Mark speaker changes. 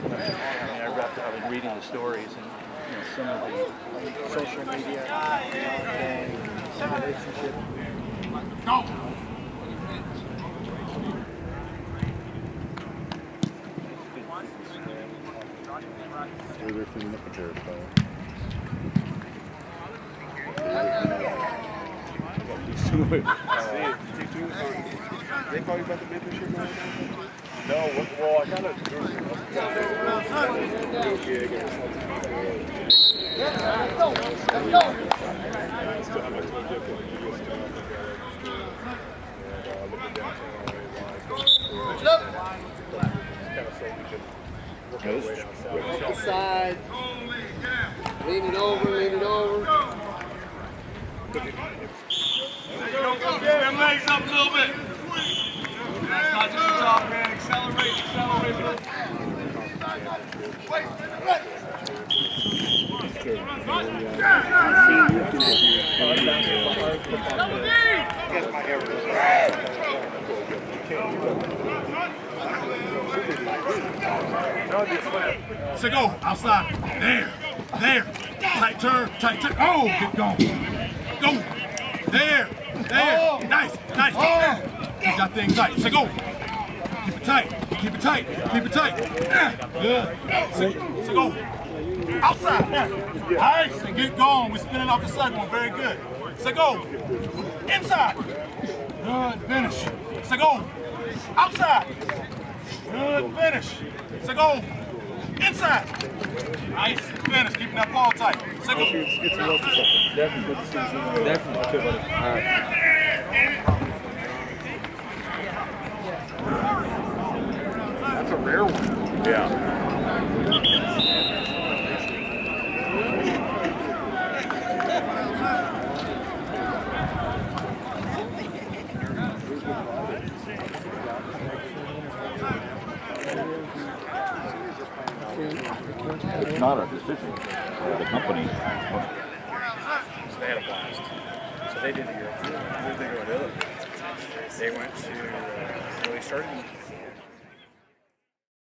Speaker 1: I was reading the stories and some of the social media and relationship.
Speaker 2: Go!
Speaker 3: They're cleaning up a chair style. They call you about the membership now? No, well, I got a
Speaker 4: the side. Lean it over, lean it over.
Speaker 2: Get them legs up a little bit. That's not just a job, man. Accelerate, accelerate. So go, outside. There. Tight turn, tight turn. Oh, get going. Go. There. Nice. Keep that thing tight. So go. Keep it tight. Good. So go. Outside. Nice. And get going. We're spinning off the second one. Very good. So go. Inside. Good. Finish. So go. Outside. Good. Finish. So go. Inside. Nice. Finish. Keeping that ball tight. So go.
Speaker 1: Definitely. All right.
Speaker 3: That's a rare one. Yeah.
Speaker 5: It's not a decision. The company.
Speaker 1: So they had a blast. So they did the Europe. They went to, they started in